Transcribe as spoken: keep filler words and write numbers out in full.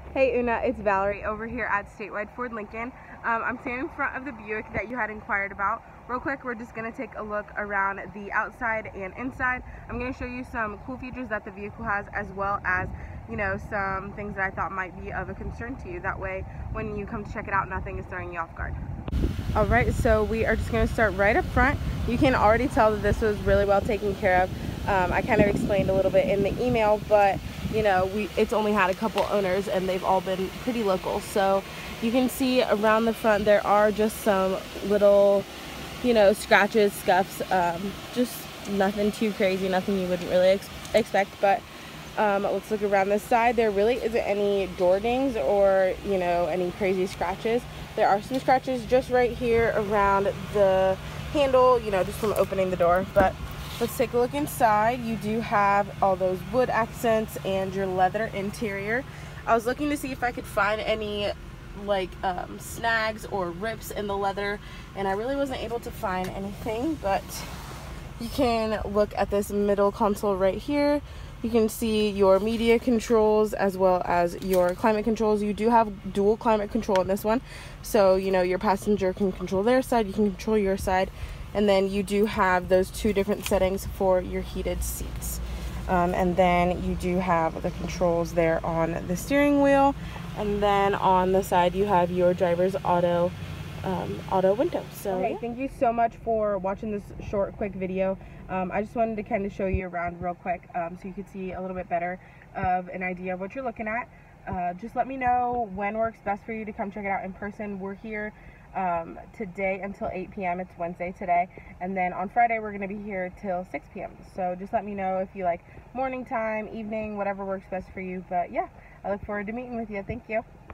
Hey Una, it's Valerie over here at Statewide Ford Lincoln. Um, I'm standing in front of the Buick that you had inquired about. Real quick, we're just going to take a look around the outside and inside. I'm going to show you some cool features that the vehicle has, as well as, you know, some things that I thought might be of a concern to you. That way, when you come to check it out, nothing is throwing you off guard. Alright, so we are just going to start right up front. You can already tell that this was really well taken care of. Um, I kind of explained a little bit in the email, but you know, we it's only had a couple owners and they've all been pretty local. So you can see around the front there are just some little, you know, scratches, scuffs, um, just nothing too crazy, nothing you wouldn't really ex expect. But um, let's look around this side. There really isn't any door dings or, you know, any crazy scratches. There are some scratches just right here around the handle, you know, just from opening the door. But let's take a look inside. You do have all those wood accents and your leather interior. I was looking to see if I could find any like um, snags or rips in the leather, and I really wasn't able to find anything. But you can look at this middle console right here. You can see your media controls as well as your climate controls. You do have dual climate control in this one, so you know your passenger can control their side, you can control your side. And then you do have those two different settings for your heated seats. Um, and then you do have the controls there on the steering wheel. And then on the side you have your driver's auto um, auto window. So okay, thank you so much for watching this short, quick video. Um, I just wanted to kind of show you around real quick um, so you could see a little bit better of an idea of what you're looking at. Uh, just let me know when works best for you to come check it out in person. We're here um today until eight p m It's Wednesday today, and then on Friday we're going to be here till six p m So just let me know if you like morning time, evening, whatever works best for you. But yeah, I look forward to meeting with you. Thank you.